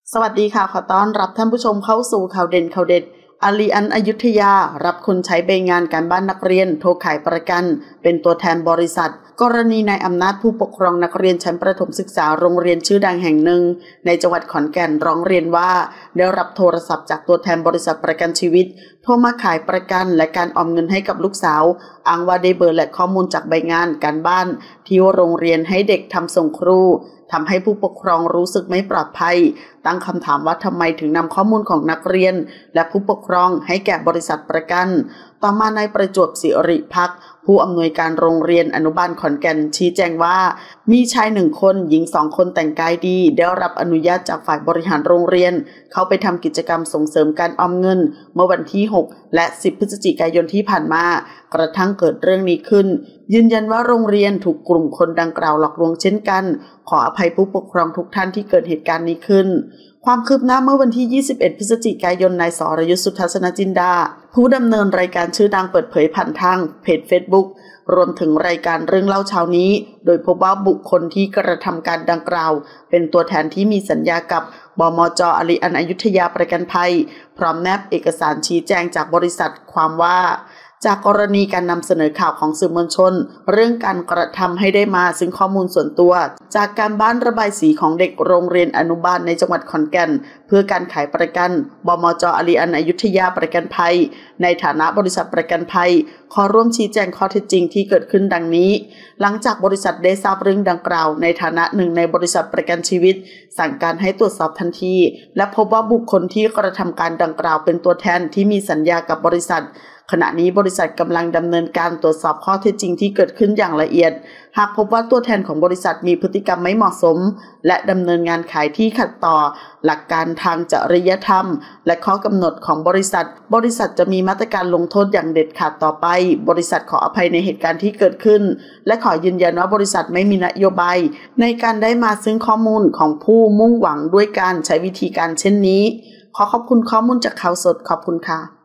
สวัสดีค่ะขอต้อนรับท่านผู้ชมเข้าสู่ข่าวเด่นข่าวเด็ดอาลีอันอยุธยารับคนใช้ใบงานการบ้านนักเรียนโทรขายประกันเป็นตัวแทนบริษัทกรณีนายอำนาจผู้ปกครองนักเรียนชั้นประถมศึกษาโรงเรียนชื่อดังแห่งหนึ่งในจังหวัดขอนแก่นร้องเรียนว่าได้รับโทรศัพท์จากตัวแทนบริษัทประกันชีวิตโทรมาขายประกันและการออมเงินให้กับลูกสาวอ้างว่าได้เบอร์และข้อมูลจากใบงานการบ้านที่โรงเรียนให้เด็กทำส่งครูทำให้ผู้ปกครองรู้สึกไม่ปลอดภัยตั้งคำถามว่าทำไมถึงนำข้อมูลของนักเรียนและผู้ปกครองให้แก่บริษัทประกันต่อมานายประจวบศิริภักดิ์ผู้อำนวยการโรงเรียนอนุบาลขอนแก่นชี้แจงว่ามีชาย1 คนหญิง2 คนแต่งกายดีได้รับอนุญาตจากฝ่ายบริหารโรงเรียนเข้าไปทำกิจกรรมส่งเสริมการออมเงินเมื่อวันที่6และ10พฤศจิกายนที่ผ่านมากระทั่งเกิดเรื่องนี้ขึ้นยืนยันว่าโรงเรียนถูกกลุ่มคนดังกล่าวหลอกลวงเช่นกันขออภัยผู้ปกครองทุกท่านที่เกิดเหตุการณ์นี้ขึ้นความคืบหน้าเมื่อวันที่21พฤศจิกายนนายสรยุทธสุทัศนจินดาผู้ดำเนินรายการชื่อดังเปิดเผยผ่านทางเพจ Facebook รวมถึงรายการเรื่องเล่าเช้านี้โดยพบว่าบุคคลที่กระทำการดังกล่าวเป็นตัวแทนที่มีสัญญากับบมจ.อารีอันอยุธยาประกันภัยพร้อมแนบเอกสารชี้แจงจากบริษัทความว่าจากกรณีการนำเสนอข่าวของสื่อมวลชนเรื่องการกระทำให้ได้มาซึ่งข้อมูลส่วนตัวจากการบ้านระบายสีของเด็กโรงเรียนอนุบาลในจังหวัดขอนแก่นเพื่อการขายประกันบมจ.อารีอันอยุธยาประกันภัยในฐานะบริษัทประกันภัยขอร่วมชี้แจงข้อเท็จจริงที่เกิดขึ้นดังนี้หลังจากบริษัทได้ทราบเรื่องดังกล่าวในฐานะหนึ่งในบริษัทประกันชีวิตสั่งการให้ตรวจสอบทันทีและพบว่าบุคคลที่กระทำการดังกล่าวเป็นตัวแทนที่มีสัญญากับบริษัทขณะนี้บริษัทกำลังดำเนินการตรวจสอบข้อเท็จจริงที่เกิดขึ้นอย่างละเอียดหากพบว่าตัวแทนของบริษัทมีพฤติกรรมไม่เหมาะสมและดำเนินงานขายที่ขัดต่อหลักการทางจริยธรรมและข้อกำหนดของบริษัทจะมีมาตรการลงโทษอย่างเด็ดขาดต่อไปบริษัทขออภัยในเหตุการณ์ที่เกิดขึ้นและขอยืนยันว่าบริษัทไม่มีนโยบายในการได้มาซึ่งข้อมูลของผู้มุ่งหวังด้วยการใช้วิธีการเช่นนี้ขอขอบคุณข้อมูลจากข่าวสดขอบคุณค่ะ